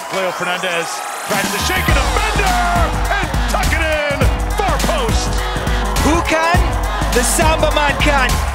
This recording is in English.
Fernandes tries to shake a defender and tuck it in, far post. Who can? The Samba man can.